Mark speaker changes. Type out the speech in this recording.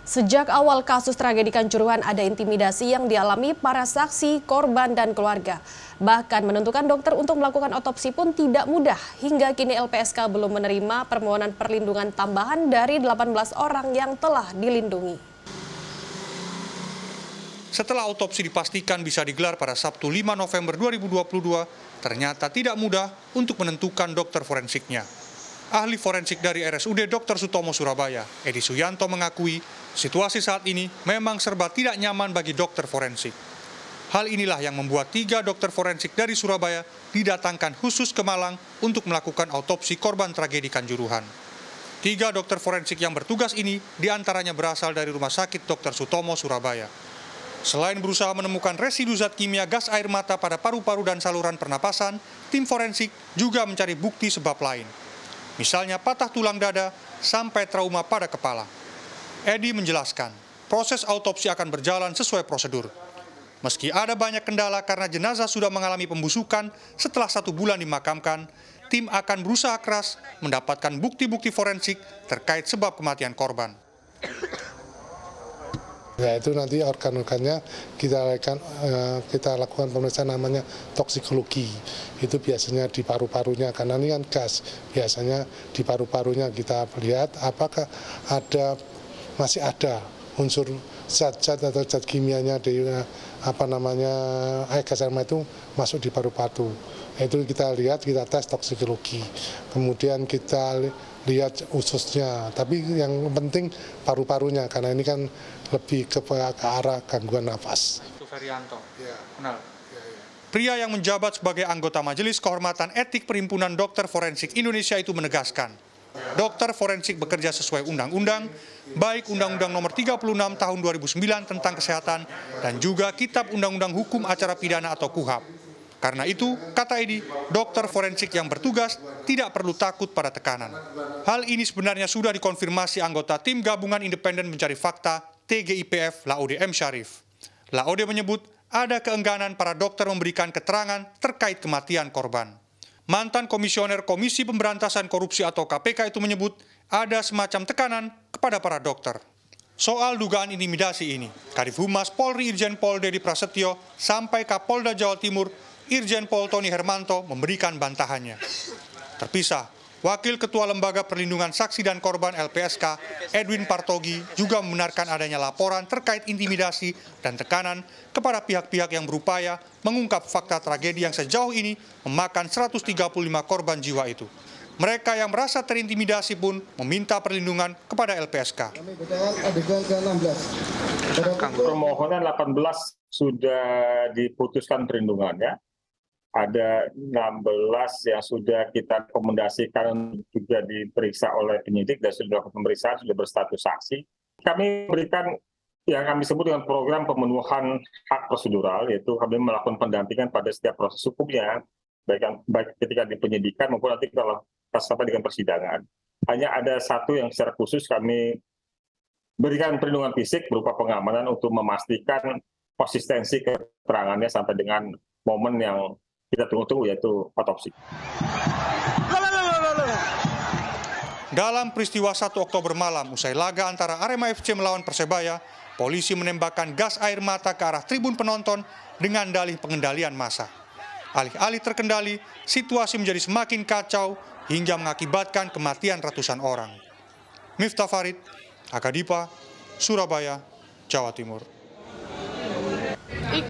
Speaker 1: Sejak awal kasus tragedi Kanjuruhan ada intimidasi yang dialami para saksi, korban, dan keluarga. Bahkan menentukan dokter untuk melakukan otopsi pun tidak mudah. Hingga kini LPSK belum menerima permohonan perlindungan tambahan dari 18 orang yang telah dilindungi.
Speaker 2: Setelah otopsi dipastikan bisa digelar pada Sabtu 5 November 2022, ternyata tidak mudah untuk menentukan dokter forensiknya. Ahli forensik dari RSUD Dr. Sutomo Surabaya, Edi Suyanto mengakui situasi saat ini memang serba tidak nyaman bagi dokter forensik. Hal inilah yang membuat 3 dokter forensik dari Surabaya didatangkan khusus ke Malang untuk melakukan autopsi korban tragedi Kanjuruhan. 3 dokter forensik yang bertugas ini diantaranya berasal dari Rumah Sakit Dr. Sutomo Surabaya. Selain berusaha menemukan residu zat kimia gas air mata pada paru-paru dan saluran pernapasan, tim forensik juga mencari bukti sebab lain. Misalnya patah tulang dada sampai trauma pada kepala. Edi menjelaskan, proses autopsi akan berjalan sesuai prosedur. Meski ada banyak kendala karena jenazah sudah mengalami pembusukan setelah 1 bulan dimakamkan, tim akan berusaha keras mendapatkan bukti-bukti forensik terkait sebab kematian korban.
Speaker 3: Ya, itu nanti organ-organnya kita lakukan pemeriksaan namanya toksikologi. Itu biasanya di paru-parunya, karena ini kan gas. Biasanya di paru-parunya kita lihat apakah masih ada unsur zat-zat atau zat kimianya di gas air mata itu masuk di paru-paru. Itu kita lihat, kita tes toksikologi. Kemudian kita lihat ususnya, tapi yang penting paru-parunya, karena ini kan lebih ke arah gangguan nafas.
Speaker 2: Itu Ferianto. Ya. Kenal. Pria yang menjabat sebagai anggota Majelis Kehormatan Etik Perhimpunan Dokter Forensik Indonesia itu menegaskan, dokter forensik bekerja sesuai undang-undang, baik Undang-Undang Nomor 36 Tahun 2009 tentang kesehatan dan juga Kitab Undang-Undang Hukum Acara Pidana atau KUHAP. Karena itu, kata Edi, dokter forensik yang bertugas tidak perlu takut pada tekanan. Hal ini sebenarnya sudah dikonfirmasi anggota Tim Gabungan Independen Mencari Fakta TGIPF Laode M. Syarif. Laode menyebut ada keengganan para dokter memberikan keterangan terkait kematian korban. Mantan komisioner Komisi Pemberantasan Korupsi atau KPK itu menyebut ada semacam tekanan kepada para dokter. Soal dugaan intimidasi ini, Kadif Humas Polri Irjen Pol Dedi Prasetyo sampai Kapolda Jawa Timur Irjen Pol Tony Hermanto memberikan bantahannya. Terpisah, Wakil Ketua Lembaga Perlindungan Saksi dan Korban LPSK, Edwin Partogi, juga membenarkan adanya laporan terkait intimidasi dan tekanan kepada pihak-pihak yang berupaya mengungkap fakta tragedi yang sejauh ini memakan 135 korban jiwa itu. Mereka yang merasa terintimidasi pun meminta perlindungan kepada LPSK.
Speaker 4: Permohonan 18 sudah diputuskan perlindungannya. Ada 16 yang sudah kita rekomendasikan juga diperiksa oleh penyidik dan sudah pemeriksaan, sudah berstatus saksi. Kami berikan yang kami sebut dengan program pemenuhan hak prosedural, yaitu kami melakukan pendampingan pada setiap proses hukumnya, baik ketika di penyidikan maupun nanti kalau sampai dengan persidangan. Hanya ada satu yang secara khusus kami berikan perlindungan fisik berupa pengamanan untuk memastikan konsistensi keterangannya sampai dengan momen yang kita tunggu-tunggu, yaitu otopsi.
Speaker 2: Dalam peristiwa 1 Oktober malam usai laga antara Arema FC melawan Persebaya, polisi menembakkan gas air mata ke arah tribun penonton dengan dalih pengendalian massa. Alih-alih terkendali, situasi menjadi semakin kacau hingga mengakibatkan kematian ratusan orang. Miftah Farid, Akadipa, Surabaya, Jawa Timur.